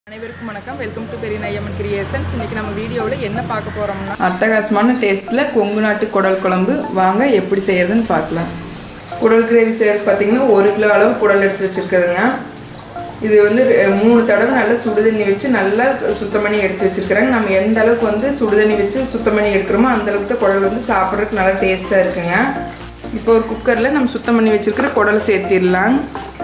அனைவருக்கும் வணக்கம். Welcome to Periyanayamman creations. இன்றைக்கி நம்ம வீடியோவில் என்ன பார்க்க போகிறோம்னா அட்டகாசமான டேஸ்ட்டில் கொங்கு நாட்டு குடல் குழம்பு. வாங்க எப்படி செய்கிறதுன்னு பார்க்கலாம். குடல் கிரேவி செய்கிறது பார்த்திங்கன்னா 1 கிலோ அளவு குடல் எடுத்து வச்சுருக்குதுங்க. இது வந்து 3 தடவை நல்லா சுடுதண்ணி வச்சு நல்லா சுத்தம் பண்ணி எடுத்து வச்சுருக்குறாங்க. நம்ம எந்த அளவுக்கு சுடுதண்ணி வச்சு சுத்தம் பண்ணி எடுக்கிறோமோ அந்தளவுக்கு தான் குடல் சாப்பிட்றதுக்கு நல்லா டேஸ்ட்டாக இருக்குங்க. இப்போ ஒரு குக்கரில் நம்ம சுத்தம் பண்ணி வச்சுருக்கிற குடலை சேர்த்திடலாம்.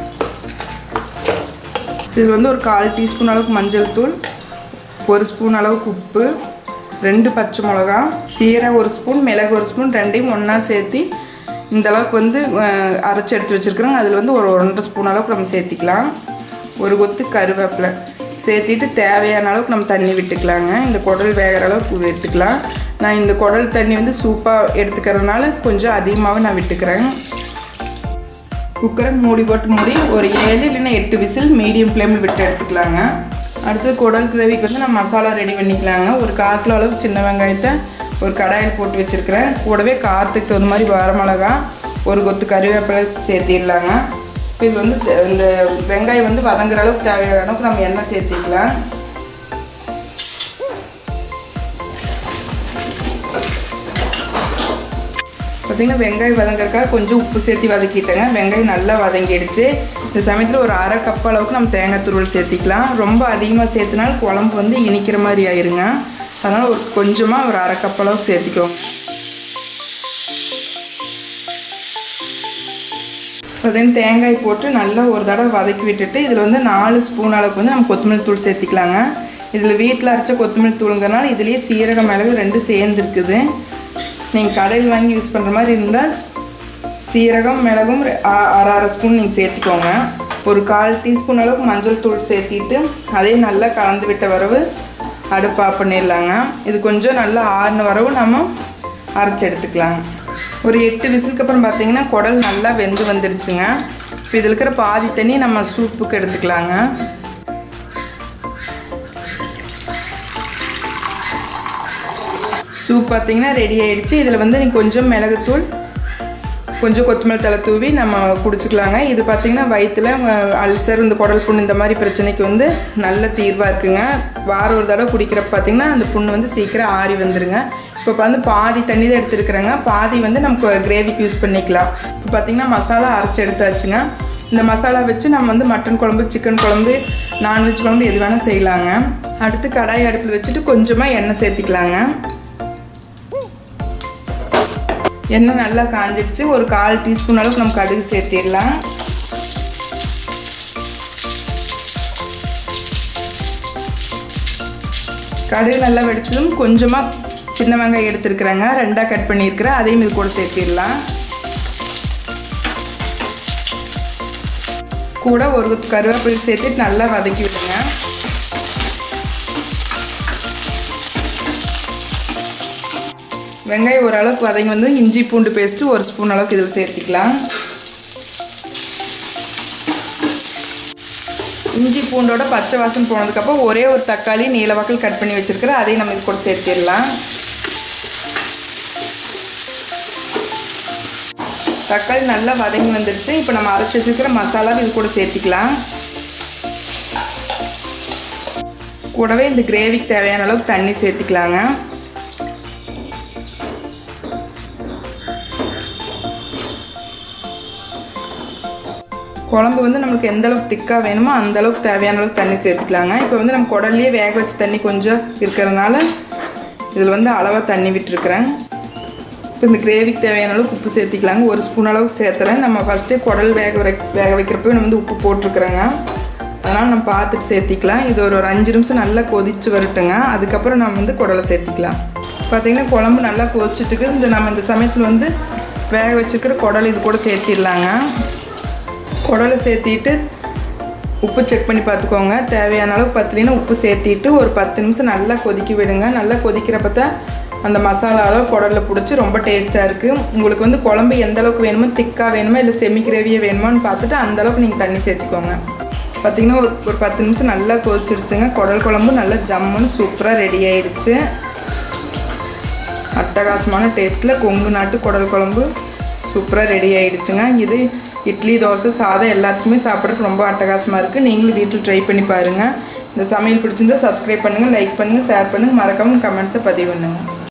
இது வந்து ஒரு 1/4 டீஸ்பூன் அளவுக்கு மஞ்சள் தூள், 1 ஸ்பூன் அளவுக்கு உப்பு, 2 பச்சை மிளகா, சீரகம் 1 ஸ்பூன், மிளகு 1 ஸ்பூன், ரெண்டையும் ஒன்றா சேர்த்து இந்த அளவுக்கு அரைச்சி எடுத்து வச்சுருக்குறோங்க. அதில் ஒரு 1.5 ஸ்பூன் அளவுக்கு நம்ம சேர்த்திக்கலாம். ஒரு கொத்து கருவேப்பிலை சேர்த்திட்டு தேவையான அளவுக்கு நம்ம தண்ணி விட்டுக்கலாங்க. இந்த குடல் வேகிற அளவுக்கு விட்டுக்கலாம். நான் இந்த குடல் தண்ணி சூப்பாக எடுத்துக்கிறதுனால கொஞ்சம் அதிகமாகவே நான் விட்டுக்கிறேன். குக்கரை மூடி போட்டு மூடி ஒரு 7 இல்லைன்னா 8 விசில் மீடியம் ஃப்ளேமில் விட்டு எடுத்துக்கலாங்க. அடுத்து குடல் கிரேவிக்கு நம்ம மசாலா ரெடி பண்ணிக்கலாங்க. ஒரு 1/4 கிலோ அளவுக்கு சின்ன வெங்காயத்தை ஒரு கடாயில் போட்டு வச்சுருக்கிறேன். கூடவே காரத்துக்கு தகுந்த மாதிரி வரமிளகா, ஒரு கொத்து கருவேப்பிலை சேர்த்திடலாங்க. இது இந்த வெங்காயம் வதங்குற அளவுக்கு தேவையான அளவுக்கு நம்ம எண்ணெய் சேர்த்திக்கலாம். பார்த்திங்கன்னா வெங்காயம் வதங்கிறதுக்காக கொஞ்சம் உப்பு சேர்த்து வதக்கிட்டேங்க. வெங்காயம் நல்லா வதங்கிடுச்சு. இந்த சமயத்தில் ஒரு 1/2 கப் அளவுக்கு நம்ம தேங்காய் துருவல் சேர்த்திக்கலாம். ரொம்ப அதிகமாக சேர்த்தினாலும் குழம்பு இனிக்கிற மாதிரி ஆயிருங்க. அதனால் கொஞ்சமாக ஒரு 1/2 கப் அளவுக்கு சேர்த்திக்கோங்க. பார்த்திங்கன்னா தேங்காய் போட்டு நல்லா ஒரு தடவை வதக்கி விட்டுட்டு இதில் 4 ஸ்பூன் அளவுக்கு நம்ம கொத்தமல்லி தூள் சேர்த்திக்கலாங்க. இதில் வீட்டில் அரைச்ச கொத்தமல்லி தூளுங்கிறனால இதுலேயே சீரகம் மிளகு 2 சேர்ந்துருக்குது. நீங்கள் கடையில் வாங்கி யூஸ் பண்ணுற மாதிரி இருந்தால் சீரகம் மிளகும் 1/2 ஸ்பூன் நீங்கள் சேர்த்துக்கோங்க. ஒரு 1/4 டீஸ்பூன் அளவுக்கு மஞ்சள் தூள் சேர்த்திட்டு அதையும் நல்லா கலந்து விட்ட வரவு அடுப்பு ஆஃப் பண்ணிடலாங்க. இது கொஞ்சம் நல்லா ஆறின வரவு நம்ம அரைச்சி எடுத்துக்கலாங்க. ஒரு 8 விசிலுக்கு அப்புறம் பார்த்திங்கன்னா குடல் நல்லா வெந்து வந்துருச்சுங்க. இப்போ இதில் இருக்கிற பாதி தண்ணி நம்ம சூப்புக்கு எடுத்துக்கலாங்க. சூப் பார்த்திங்கன்னா ரெடி ஆகிடுச்சு. இதில் நீங்கள் கொஞ்சம் மிளகுத்தூள், கொஞ்சம் கொத்தமல்லி தழை தூவி நம்ம குடிச்சிக்கலாங்க. இது பார்த்திங்கன்னா வயிற்றில் அல்சர், இந்த குடல் புண்ணு இந்த மாதிரி பிரச்சனைக்கு நல்ல தீர்வாக இருக்குங்க. வாரம் ஒரு தடவை குடிக்கிறப்ப பார்த்திங்கன்னா அந்த புண்ணு சீக்கிரம் ஆறி வந்துடுங்க. இப்போ பாதி தண்ணி தான் எடுத்துருக்குறேங்க. பாதி நம்ம கிரேவிக்கு யூஸ் பண்ணிக்கலாம். இப்போ பார்த்திங்கன்னா மசாலா அரைச்சி எடுத்தாச்சுங்க. இந்த மசாலா வச்சு நம்ம மட்டன் குழம்பு, சிக்கன் குழம்பு, நான்வெஜ் குழம்பு எது வேணால் செய்யலாங்க. அடுத்து கடாய் அடுப்பில் வச்சுட்டு கொஞ்சமாக எண்ணெய் சேர்த்திக்கலாங்க. எண்ணெய் நல்லா காஞ்சிடுச்சு. ஒரு 1/4 டீஸ்பூன் அளவுக்கு நம்ம கடுகு சேர்த்திடலாம். கடுகு நல்லா வெடிச்சதும் கொஞ்சமாக சின்ன வெங்காயம் எடுத்துருக்குறாங்க, 2ஆக கட் பண்ணியிருக்கிறேன். அதையும் இது கூட சேர்த்திடலாம். கூட ஒரு கருவேப்பிலை சேர்த்துட்டு நல்லா வதக்கி விடுங்க. வெங்காயம் ஓரளவுக்கு வதங்கி இஞ்சி பூண்டு பேஸ்ட்டு 1 ஸ்பூன் அளவுக்கு இதில் சேர்த்திக்கலாம். இஞ்சி பூண்டோட பச்சை வாசம் போனதுக்கப்புறம் ஒரே ஒரு தக்காளி நீளவாக்கில் கட் பண்ணி வச்சுருக்கிறேன். அதையும் நம்ம இது கூட சேர்த்திடலாம். தக்காளி நல்லா வதங்கி வந்துடுச்சு. இப்போ நம்ம அரைச்சி வச்சுருக்கிற மசாலா இது கூட சேர்த்திக்கலாம். கூடவே இந்த கிரேவிக்கு தேவையான அளவுக்கு தண்ணி சேர்த்திக்கலாங்க. குழம்பு நம்மளுக்கு எந்த அளவுக்கு திக்காக வேணுமோ அந்த அளவுக்கு தேவையான அளவுக்கு தண்ணி சேர்த்துக்கலாங்க. இப்போ நம்ம குடல்லையே வேக வச்ச தண்ணி கொஞ்சம் இருக்கிறதுனால இதில் அளவாக தண்ணி விட்டுருக்குறேன். இப்போ இந்த கிரேவிக்கு தேவையான அளவுக்கு உப்பு சேர்த்திக்கலாங்க. 1 ஸ்பூன் அளவுக்கு சேர்த்துறேன். நம்ம ஃபஸ்ட்டே குடல் வேக வைக்கிறப்போ உப்பு போட்டிருக்குறேங்க. அதனால் நம்ம பார்த்துட்டு சேர்த்திக்கலாம். இது ஒரு 5 நிமிஷம் நல்லா கொதித்து வரட்டுங்க. அதுக்கப்புறம் நம்ம குடலை சேர்த்திக்கலாம். பார்த்திங்கன்னா குழம்பு நல்லா கொதிச்சுட்டுக்கு நம்ம இந்த சமயத்தில் வேக வச்சுருக்கிற குடல் இது கூட சேர்த்திடலாங்க. குடலை சேர்த்திட்டு உப்பு செக் பண்ணி பார்த்துக்கோங்க. தேவையான அளவுக்கு பத்தலைன்னா உப்பு சேர்த்திட்டு ஒரு 10 நிமிஷம் நல்லா கொதிக்க விடுங்க. நல்லா கொதிக்கிறப்ப தான் அந்த மசாலாவில் குடலில் பிடிச்சி ரொம்ப டேஸ்ட்டாக இருக்குது. உங்களுக்கு குழம்பு எந்த அளவுக்கு வேணுமோ, திக்காக வேணுமோ இல்லை செமி கிரேவியாக வேணுமோன்னு பார்த்துட்டு அந்தளவுக்கு நீங்கள் தண்ணி சேர்த்துக்கோங்க. பார்த்திங்கன்னா ஒரு 10 நிமிஷம் நல்லா கொதிச்சிருச்சுங்க. குடல் குழம்பு நல்லா ஜம்முன்னு சூப்பராக ரெடி ஆகிடுச்சு. அட்டகாசமான டேஸ்ட்டில் கொங்கு நாட்டு குடல் குழம்பு சூப்பராக ரெடி ஆகிடுச்சுங்க. இது இட்லி, தோசை, சாதம் எல்லாத்துக்குமே சாப்பிட்றதுக்கு ரொம்ப அட்டகாசமாக இருக்குது. நீங்களும் வீட்டில் ட்ரை பண்ணி பாருங்கள். இந்த சமையல் பிடிச்சிருந்தா சப்ஸ்கிரைப் பண்ணுங்கள், லைக் பண்ணுங்கள், ஷேர் பண்ணுங்கள், மறக்காமல் கமெண்ட்ஸை பதிவு பண்ணுங்கள்.